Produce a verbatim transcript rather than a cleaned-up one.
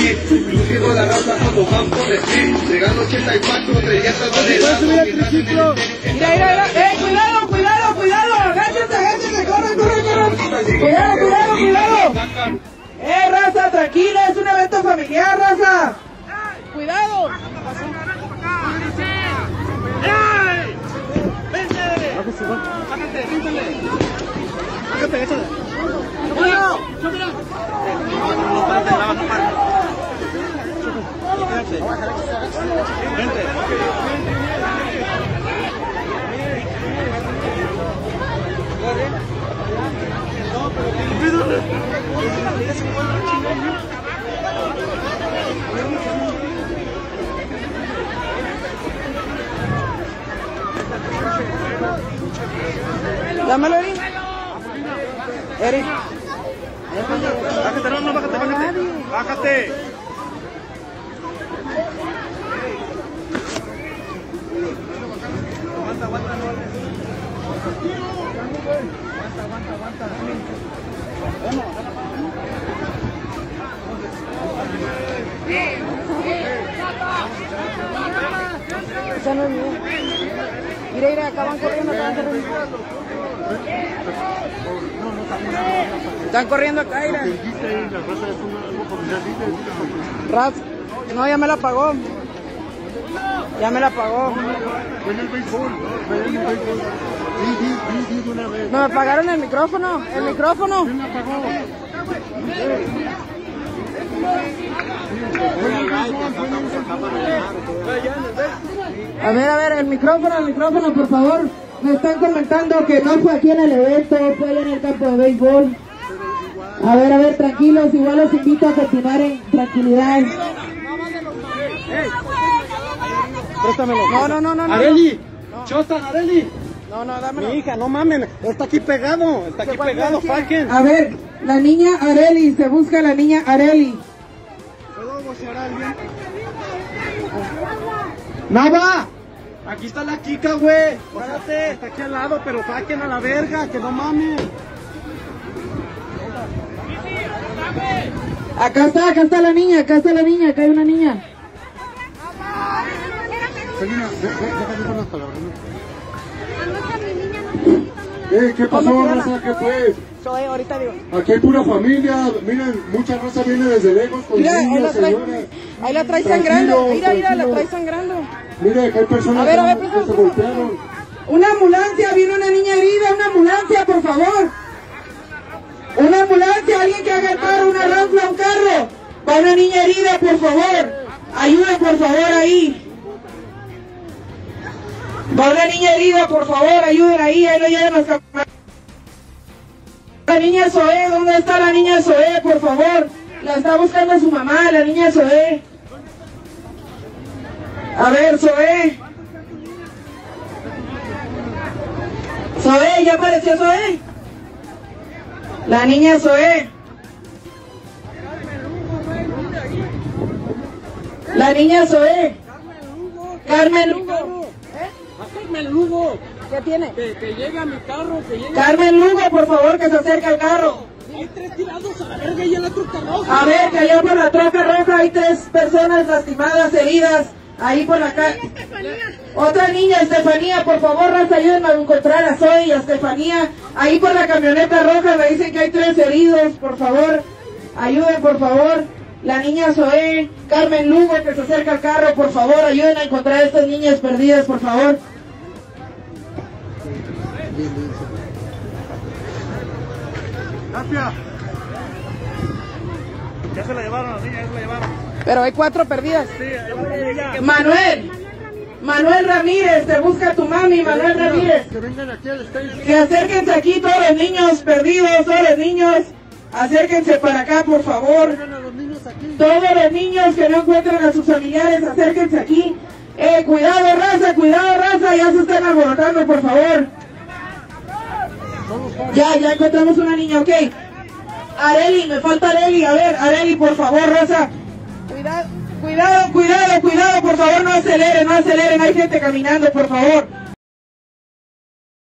aquí. Luciendo la raza cuando van por el street. Llegando ochenta y cuatro, treinta de Mira, mira, mira. Eh, cuidado, cuidado, cuidado. Agáchense, agáchense, corre, corre, corre. Cuidado, cuidado, cuidado. Eh, raza, tranquila, es un evento familiar, raza. Cuidado. ¡Ey! ¡Vente! ¡Bájate! ¡Síntale! ¡Bájate, échale! ¡Cuidado! ¡Súbela! No pares, no pares, no pares. Vente. Dámelo, Eri. Eri. Bájate, no, no, bájate, bájate. Bájate. Aguanta, aguanta, no. Aguanta, aguanta, aguanta. Esa no es mía. Mira, mira, acaban corriendo, acaban corriendo. Están corriendo acá, mira. Raz, no, ya me la pagó. Ya me la pagó. No, me pagaron el micrófono, el micrófono. A ver, a ver, el micrófono, el micrófono, por favor. Me están comentando que no fue aquí en el evento, fue allá en el campo de béisbol. A ver, a ver, tranquilos, igual los invito a continuar en tranquilidad. Préstamelo. No, no, no, no, no. Areli, Chosta, Areli. No, no, dámelo. Mi hija, no mamen, está aquí pegado, está aquí pegado, Falken. A ver, la niña Areli, se busca la niña Areli. ¿Puedo vocear a alguien? ¡Nava! Aquí está la Kika, güey. Párate, está aquí al lado, pero saquen a la verga, que no mames. Acá está, acá está la niña, acá está la niña, acá hay una niña. Eh, ¿qué pasó, raza? ¿Qué fue? Soy, ahorita digo. Aquí hay pura familia, miren, mucha raza viene desde lejos con Mira, ahí niños, la trae, señoras. ahí la trae Tranquilo, sangrando. Mira, mira, la tranquilo. trae sangrando. Mire, que hay personas A ver, a ver, que pasa, se pasa. golpearon. Una ambulancia, viene una niña herida, una ambulancia, por favor. Una ambulancia, alguien que haga el paro, una rampla, un carro. Va una niña herida, por favor. Ayuden, por favor, ahí. Va una niña herida, por favor, ayuden ahí, ahí lo llevan los camioneros. La niña Zoé, ¿dónde está la niña Zoé, por favor? La está buscando su mamá, la niña Zoé. A ver, Zoé. Zoé, ¿ya apareció Zoé? La niña Zoé. La niña Zoé. Carmen Lugo. Carmen Lugo. ¿Qué tiene? Que, que llega mi carro, que llega. Carmen Lugo, por favor, que se acerque al carro. Hay tres tirados a la verga y en la truca roja. A ver, que allá por la troca roja hay tres personas lastimadas, heridas. Ahí por la calle. Otra niña, Estefanía, por favor, raza, ayúdenme a encontrar a Zoe y a Estefanía. Ahí por la camioneta roja me dicen que hay tres heridos, por favor. Ayuden, por favor. La niña Zoe, Carmen Lugo, que se acerca al carro, por favor, ayuden a encontrar a estas niñas perdidas, por favor. Gracias. Ya se la llevaron a la niña, ya se la llevaron. Pero hay cuatro perdidas. Sí, ella. Manuel, Manuel Ramírez, te busca tu mami, Manuel Ramírez. Que vengan aquí al stage. Que acérquense aquí todos los niños perdidos, todos los niños. Acérquense para acá, por favor. Vengan a los niños aquí. Todos los niños que no encuentran a sus familiares, acérquense aquí. Eh, cuidado, raza, cuidado, raza, ya se están alborotando, por favor. Ya, ya encontramos una niña, ok. Areli, me falta Areli, a ver, Areli, por favor, raza. Cuidado, cuidado, cuidado, cuidado, por favor, no aceleren, no aceleren, hay gente caminando, por favor.